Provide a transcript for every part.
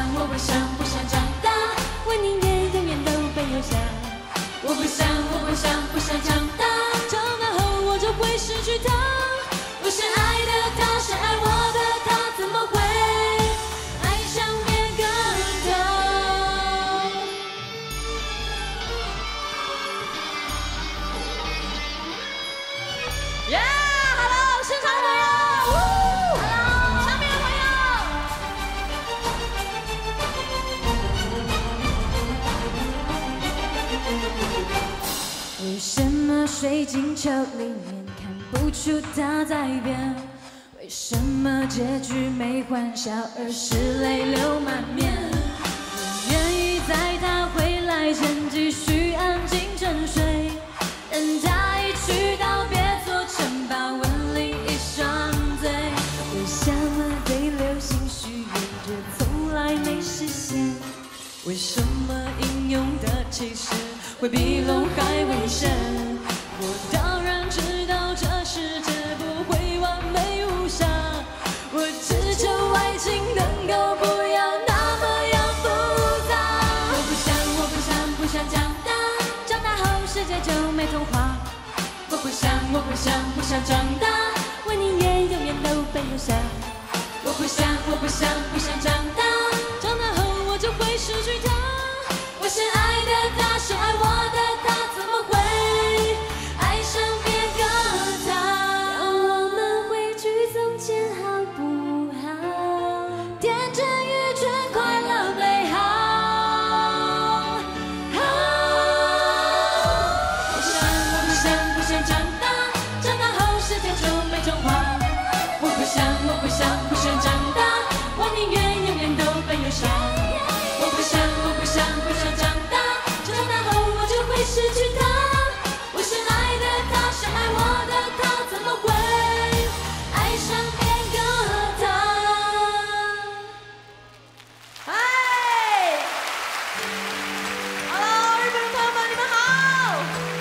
我不想，不想长大，为你也永远都被留下。我不想，我不想，不想长大，长大后我就会失去他。我是爱的他，是爱我的他，怎么会爱上别个他？ Yeah，Hello， 现场的朋友 ，Hello， 上面的朋友。为什么水晶球里面看不出他在变？为什么结局没欢笑，而是泪流满面？我愿意在他回来前继续安静沉睡，任他一去到别座城堡吻另一双嘴。为什么对流星许愿却从来没实现？为什么英勇的骑士会比龙还危险？我当然知道这世界不会完美无瑕，我只求爱情能够不要那么样复杂。我不想，我不想，不想长大，长大后世界就没童话。我不想，我不想，不想长大，为你也永远都被留下。我不想，我不想，不想长大，长大后我就会失去他。我是爱的他，是爱我的他，怎么会爱上别个他？让我们回去从前好不好？天真愚蠢，快乐美好。我想，我不想，不想长大，长大后世界就没童话。我不想，我不想，不想长大，我宁愿永远都被留下。我不想，我不想，不想长大，长大后我就会失去他。我是爱的他，是爱我的他，怎么会爱上别个他？嗨 ，Hello， 日本的朋友们，你们好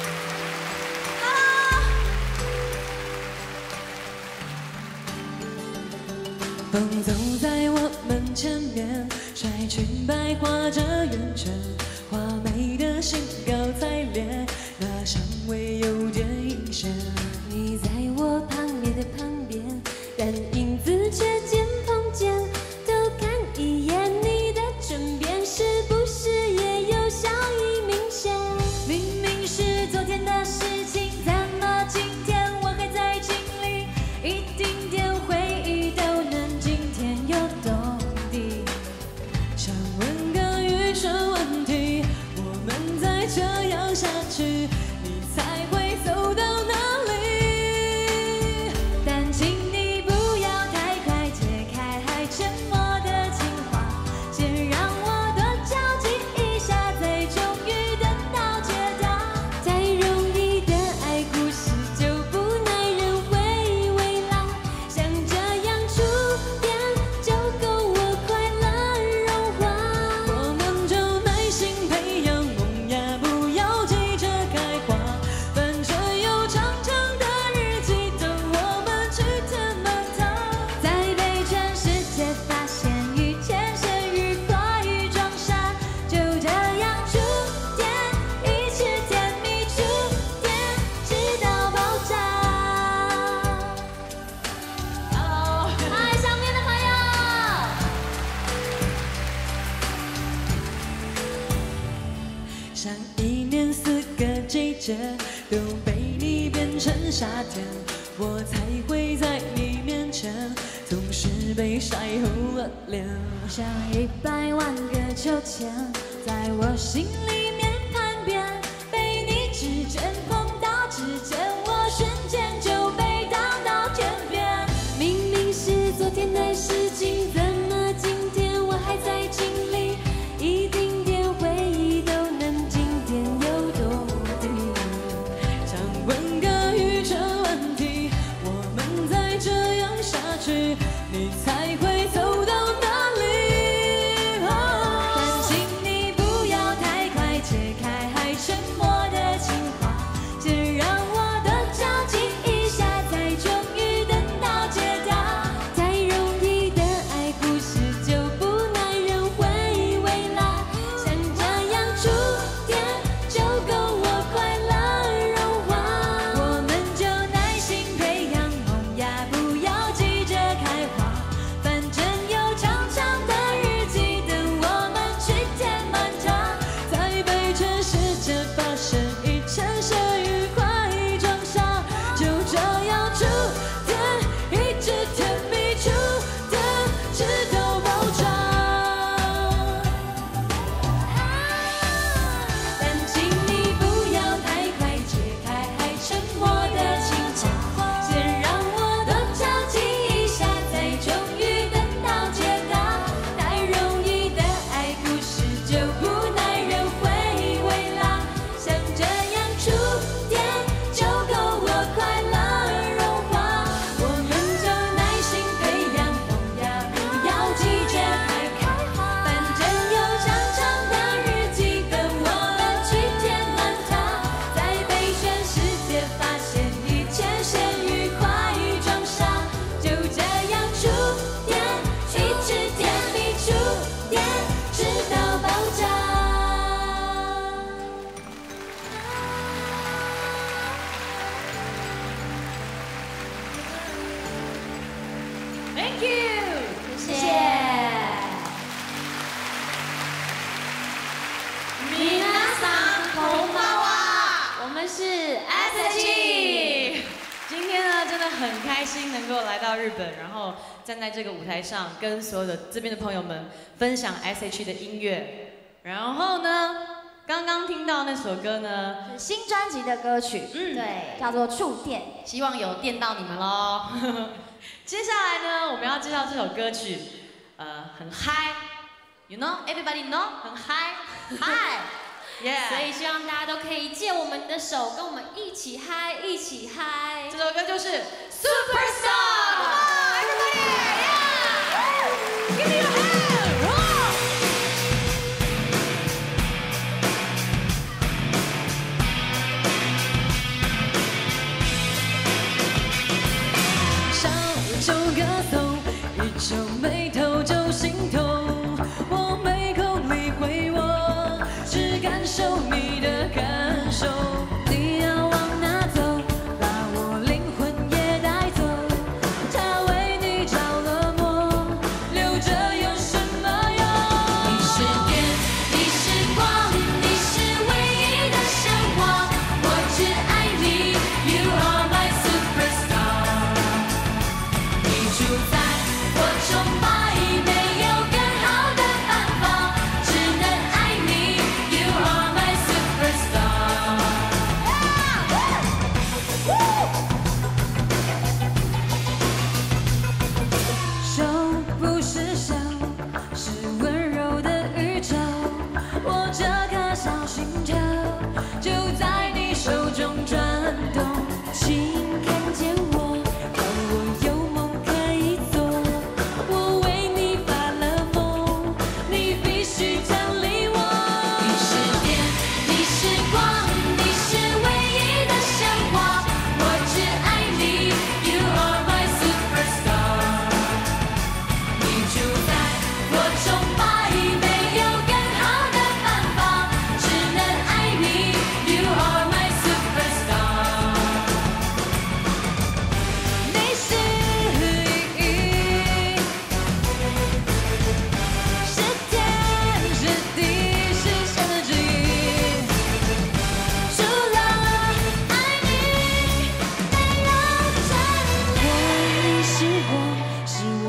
，Hello。风走在我们前面，甩裙摆画着圆圈，华美的兴高采烈，那香味有点阴险。你在我旁边的旁边，但影子却见碰见，偷看一眼你的枕边，是不是也有笑意明显？明明是昨天的事情，怎么今天我还在经历？一丁点回忆都能惊天又动地。想问个愚蠢问题，我们再这样下去，你才会走到哪里？但请你不要太快解开还沉默的情话，先让我多焦急一下，再终于等到解答。太容易的爱故事就不耐人回味啦，像这样触电就够我快乐融化。我们就耐心培养萌芽，不要急着开花，反正有长长的日记等我们去填满它。在被全世界发现，遇见谁愉快撞衫，就这样触电，一起甜蜜触电，直到爆炸。Hello， 嗨，上面的朋友。上一年4个季节都被你变成夏天，我才会在你面前总是被晒红了脸。像100万个秋千，在我心里面盘旋，被你指尖碰到指尖，我瞬间就被荡到天边。明明是昨天的事情，怎么今天我还在经历？一丁点回忆都能惊天又动地。想问个愚蠢问题，我们再这样下去，你才会走到哪里？但请你不要太快解到爆炸。Thank you， 谢谢。皆さんこんばんは，我们是 S.H.E。今天呢，真的很开心能够来到日本，然后站在这个舞台上，跟所有的这边的朋友们分享 S.H.E 的音乐。然后呢，刚刚听到那首歌呢， 是新专辑的歌曲，对，叫做《触电》， 希望有电到你们咯。接下来呢，我们要介绍这首歌曲，很嗨 ，You know, everybody know， 很嗨，嗨。Yeah. 所以希望大家都可以借我们的手，跟我们一起嗨，一起嗨。这首歌就是 Superstar。Everybody, yeah! Give me your hand! Roll! 上首歌颂，一皱眉头就心痛，我没空理会我。感受你的感受，你要往哪走？把我灵魂也带走。他为你着了魔，留着有什么用？你是电，你是光，你是唯一的神话。我只爱你 ，You are my superstar。你主宰，我崇拜。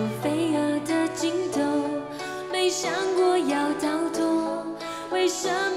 想过要逃脱，为什么？